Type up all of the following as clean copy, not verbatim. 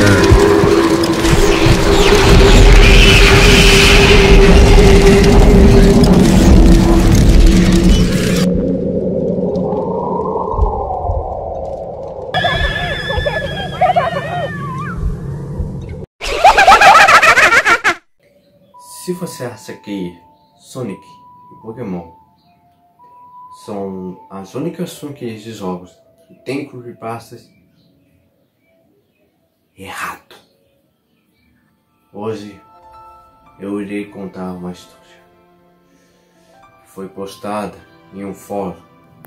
Se você acha que Sonic e Pokémon são as únicas franquias de jogos que tem creepypastas, errado. Hoje eu irei contar uma história que foi postada em um fórum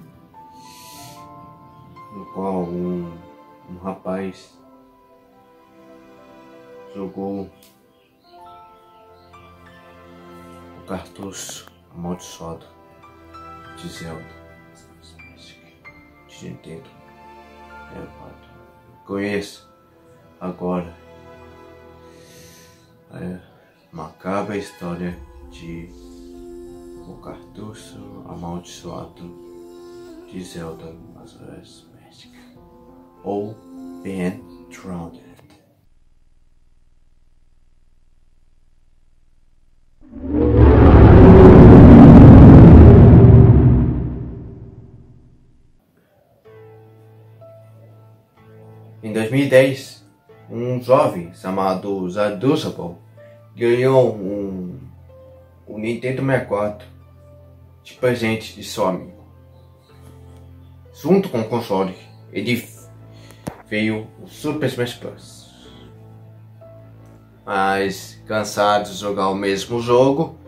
no qual um rapaz jogou o cartucho amaldiçoado de Zelda de Nintendo 64. Conheça agora a macabra história de o cartucho amaldiçoado de Zelda Majora's Mask, ou Ben Drowned. Em 2010, um jovem chamado Zadusable ganhou um Nintendo 64 de presente de seu amigo. Junto com o console, ele veio o Super Smash Bros. Mas, cansado de jogar o mesmo jogo,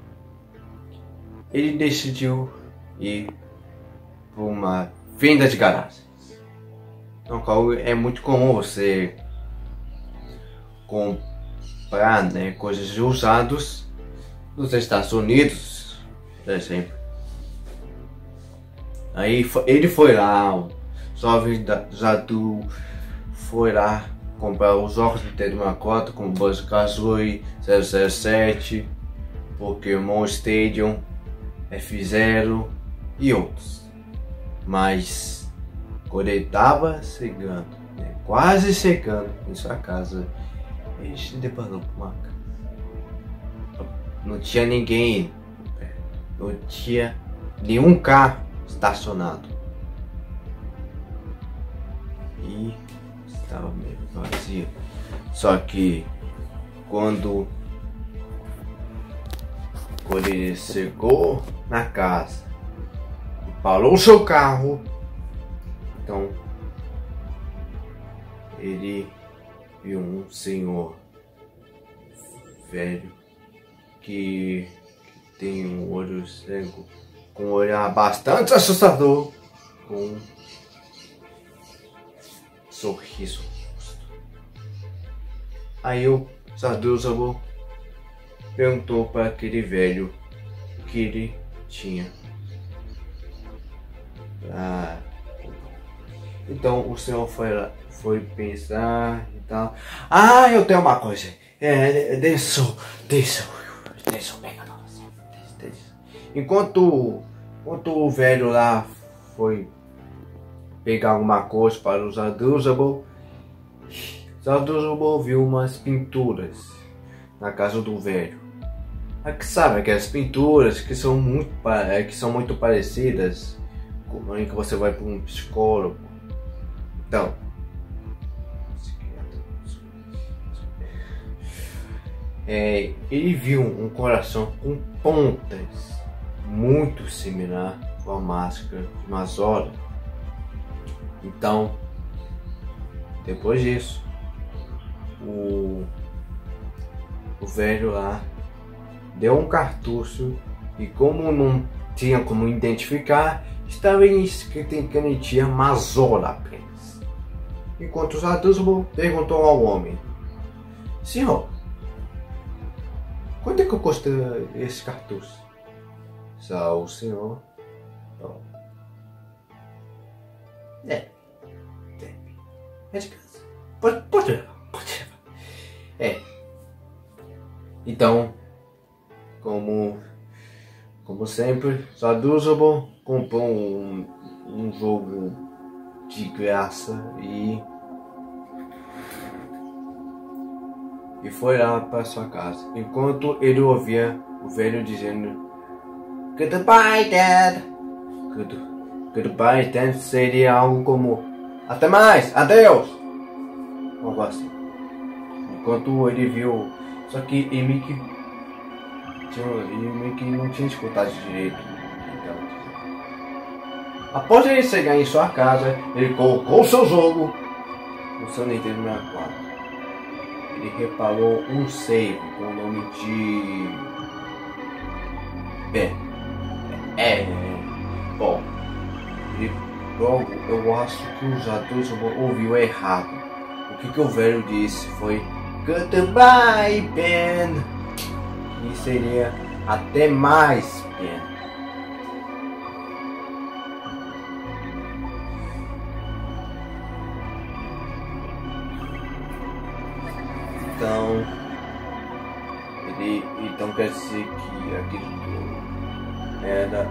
ele decidiu ir para uma venda de garagem, no qual é muito comum você comprar, né, coisas usadas nos Estados Unidos, por exemplo. Aí ele foi lá, o jovem Zadu foi lá comprar os jogos do Nintendo 64 como Banjo-Kazooie, 007, Pokémon Stadium, F-Zero e outros. Mas quando ele estava chegando, né, quase chegando em sua casa, ele se deparou com uma casa. Não tinha ninguém, não tinha nenhum carro estacionado. E estava meio vazio. Só que quando ele chegou na casa e parou o seu carro, então ele viu um senhor velho que tem um olho cego, com um olhar bastante assustador, com um sorriso no rosto. Aí o Zadusable perguntou para aquele velho o que ele tinha. Então o senhor foi pensar e tal. Ah, eu tenho uma coisa. Deixa eu pegar. Enquanto o velho lá foi pegar alguma coisa para o Zadusable viu umas pinturas na casa do velho. Sabe aquelas pinturas que são muito parecidas com em que você vai para um psicólogo. Então, ele viu um coração com pontas muito similar com a máscara de Mazora. Então, depois disso, o velho lá deu um cartucho e, como não tinha como identificar, estava escrito em canetinha Mazora apenas. Enquanto o Zadusable perguntou ao homem: senhor, quanto é que custa esse cartucho? Só o senhor. É de casa. Pode levar. Então, como sempre, Zadusable comprou um jogo de graça e e foi lá para sua casa, enquanto ele ouvia o velho dizendo Goodbye, Dad. Goodbye, Dad seria algo como até mais, adeus, algo assim. Enquanto ele viu, só que ele meio que não tinha escutado direito. Após ele chegar em sua casa, ele colocou o seu jogo no seu Nintendo 64. Ele reparou um save com o nome de... Bom, logo eu acho que os adultos ouviu errado. O que o velho disse foi Goodbye, Ben. E seria até mais, Ben. Então quer dizer que aquilo era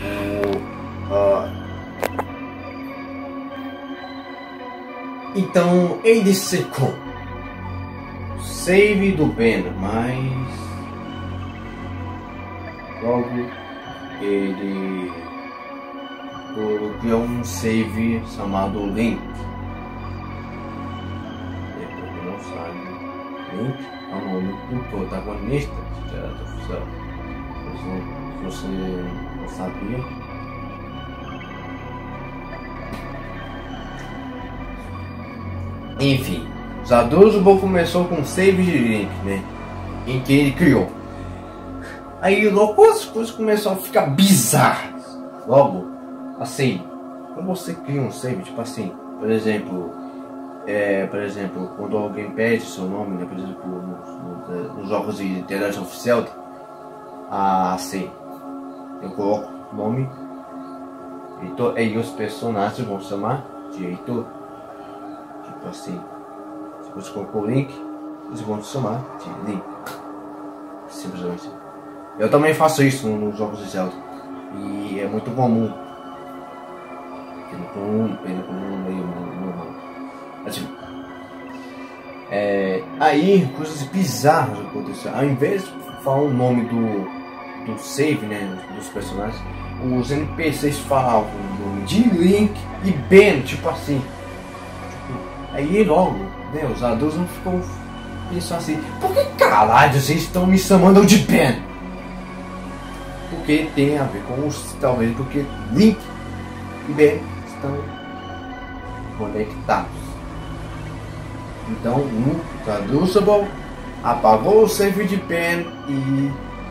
então ele secou o save do Ben, mas logo ele criou um save chamado Link. Ele não sabe, Link é o nome do protagonista de Direto Oficial. Se você não sabia, enfim, Zaduzubo começou com save de Link, né? Em que ele criou. Aí logo as coisas começaram a ficar bizarras. Logo, assim, quando você cria um save, tipo assim, por exemplo, quando alguém pede seu nome, né, por exemplo, nos jogos de internet oficial, assim, eu coloco o nome Heitor, e os personagens vão chamar de Heitor. Tipo assim, se você colocou o Link, eles vão chamar de Link. Simplesmente. Eu também faço isso nos jogos de Zelda. E é muito comum. Meio normal. Assim, aí coisas bizarras aconteceram. Ao invés de falar o nome do save, né, dos personagens, os NPCs falavam o nome de Link e Ben, tipo assim. Aí logo, né, os adultos não ficam pensando assim, por que caralho vocês estão me chamando de Ben? Porque tem a ver com os, talvez porque Link e Ben estão conectados. Então o Zaduzubo apagou o save de Ben e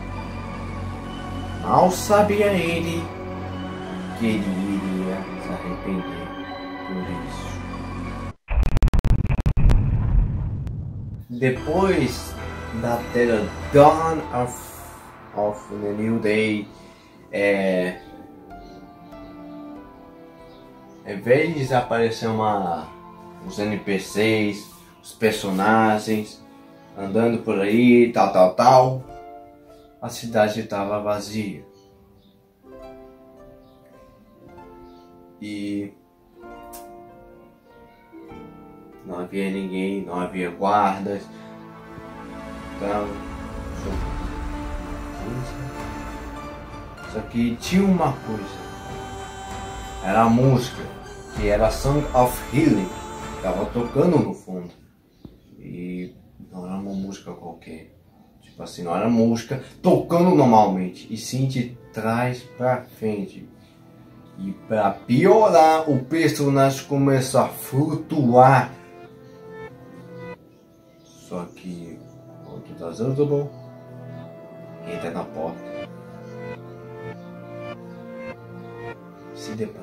mal sabia ele que ele iria se arrepender por isso. Depois da tela Dawn of the New Day, ao invés de aparecer os NPCs, os personagens andando por aí, tal, a cidade estava vazia. E não havia ninguém, não havia guardas. Então, só que tinha uma coisa. Era a música, que era Song of Healing, que estava tocando no fundo. E não era uma música qualquer. Tipo assim, não era música tocando normalmente, e sim de trás pra frente. E para piorar, o personagem começou a flutuar. Só que o Zaduzubo entra na porta, se depara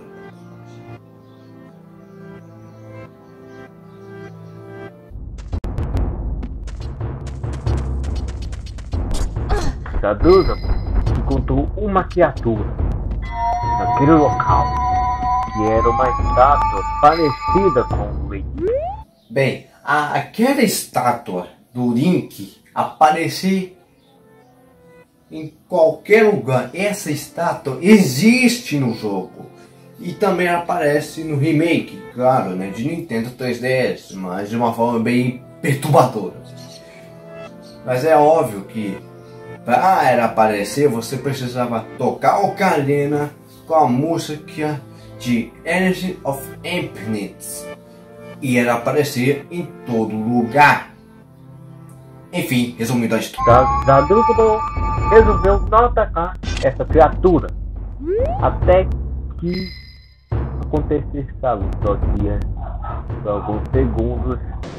Zaduzubo encontrou uma criatura naquele local, que era uma estátua parecida com o Link. Bem, aquela estátua do Link aparecer em qualquer lugar. Essa estátua existe no jogo e também aparece no remake, claro, né, de Nintendo 3DS, mas de uma forma bem perturbadora. Mas é óbvio que para ela aparecer você precisava tocar ocarina com a música de Energy of Emptiness e ela aparecer em todo lugar. Enfim, resumindo a história. Zadrúbal resolveu não atacar essa criatura até que acontecesse a luta aqui por alguns segundos.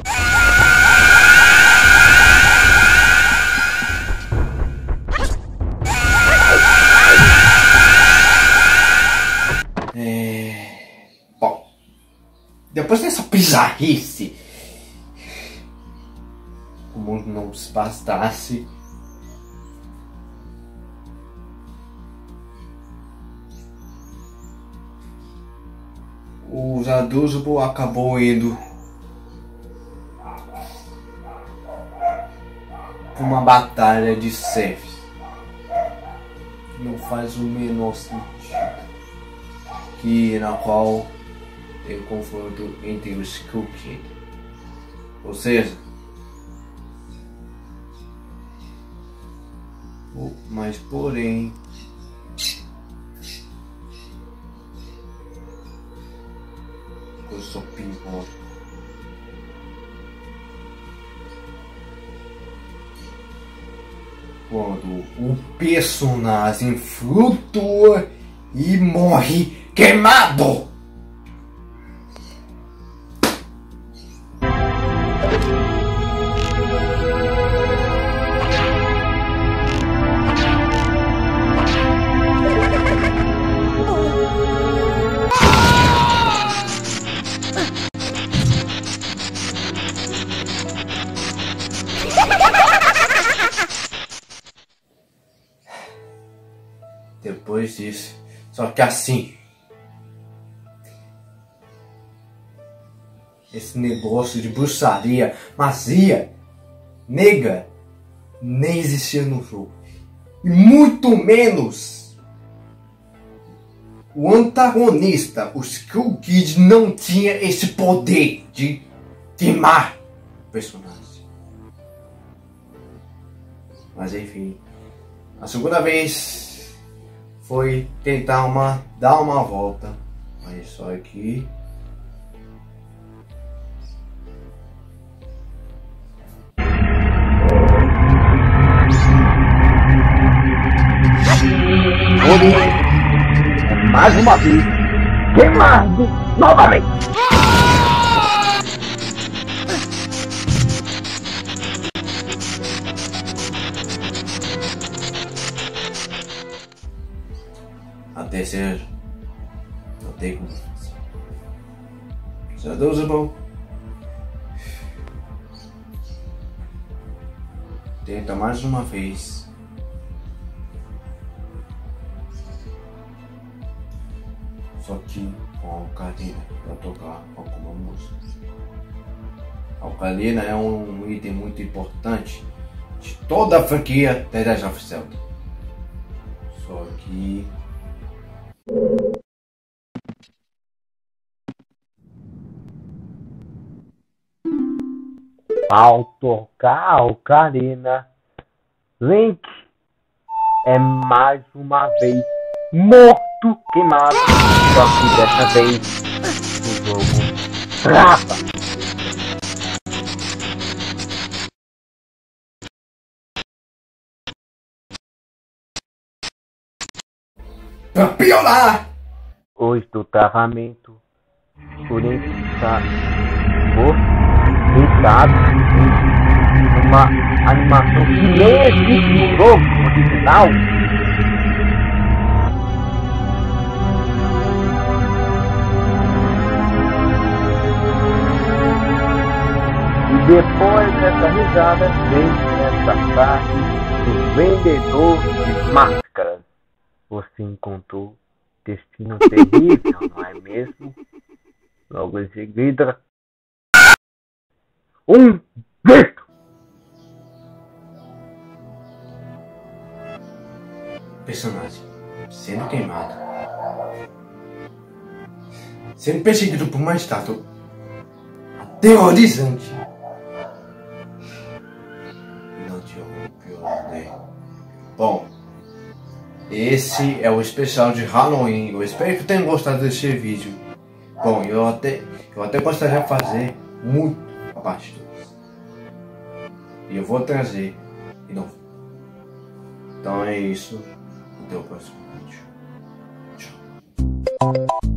Bom, depois dessa bizarrice, como não se bastasse, o Zadrúbal acabou indo para uma batalha de Seth. Não faz o menor sentido. Na qual tem um confronto entre o Skull Kid. Ou seja, mas porém eu sou pior. Quando o personagem flutua e morre queimado. Depois disso, só que assim, esse negócio de bruxaria, magia negra nem existia no jogo. E muito menos o antagonista, o Skull Kid, não tinha esse poder de queimar o personagem. Mas enfim, a segunda vez foi tentar dar uma volta. Olha só aqui. Mais uma vez, queimado novamente. A terceira, não tem como fazer. Zadrúbal tenta mais uma vez. Só que com a ocarina para tocar alguma música. A ocarina é um item muito importante de toda a franquia The Legend of Zelda. Só que ao tocar a ocarina, Link é mais uma vez morto, queimado. Só que dessa vez o jogo trava. pra piorar, Hoje do travamento, o Link está deitado em uma animação que nem existe no jogo original. E depois dessa risada vem essa parte do vendedor de máscaras. Você encontrou destino terrível, não é mesmo? Logo em seguida, um grito. personagem sendo queimado, sendo perseguido por uma estátua aterrorizante. Não Bom, esse é o especial de Halloween. Eu espero que tenham gostado desse vídeo. Bom, eu até gostaria de fazer muito a parte 2. E eu vou trazer de novo. Então é isso. Até o próximo vídeo. Tchau.